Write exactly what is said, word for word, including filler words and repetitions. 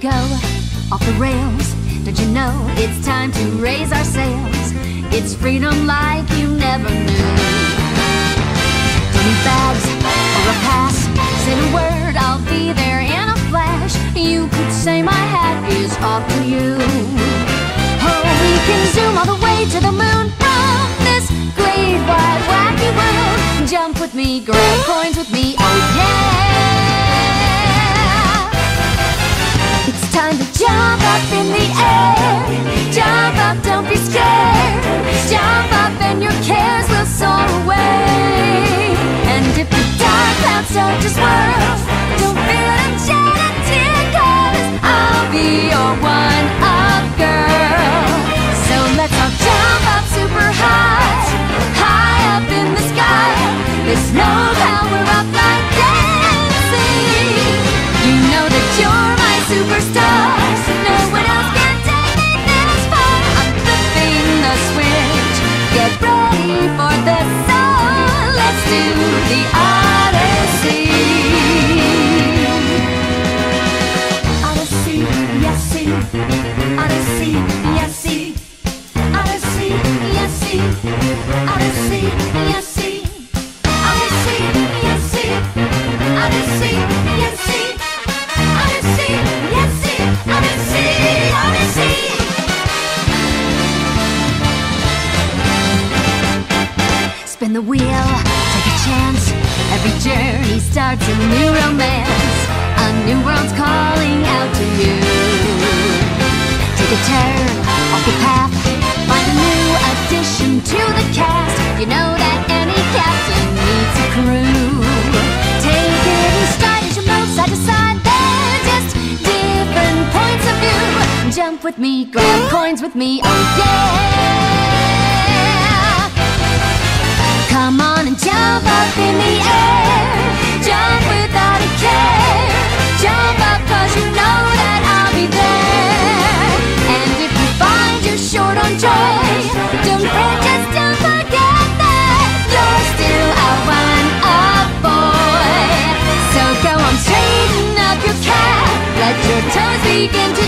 go off the rails. Don't you know it's time to raise our sails? It's freedom like you never knew. Don't need bags or a pass. Say the word, I'll be there in a flash. You could say my hat is off to you. Oh, we can zoom all the way to the moon from this great wide wacky world. Jump with me, grab coins with me, oh yeah. It's time to jump up in the air. Jump up, don't be scared. Jump up and your cares will soar away. And if the dark clouds start to swirl, don't feel them shed a tear, 'cause I'll be your one-up girl. So let's all jump up super high, high up in the sky. There's no power up like dancing. You know that you're my superstar. No one else can take me this far. I'm flipping the switch. Get ready for this song. Let's do the Odyssey. Odyssey, yes, see. Odyssey, yes, see. Odyssey, yes, see. Odyssey, yes, see. Odyssey, yes, see. Odyssey, yes, see. Odyssey, yes, see. Odyssey, Odyssey. Spin the wheel, take a chance. Every journey starts a new romance. A new world's calling out to you. Take a turn off the path. Find a new addition to the cast. You know that any captain needs a crew. Take it in stride as you move side to side. They're just different points of view. Jump with me, grab coins with me, oh yeah. Come on and jump up in the air. Jump without a care. Jump up 'cause you know that I'll be there. And if you find you're short on joy, don't fret, just don't forget that you're still a one-up boy. So go on, straighten up your cap. Let your toes begin to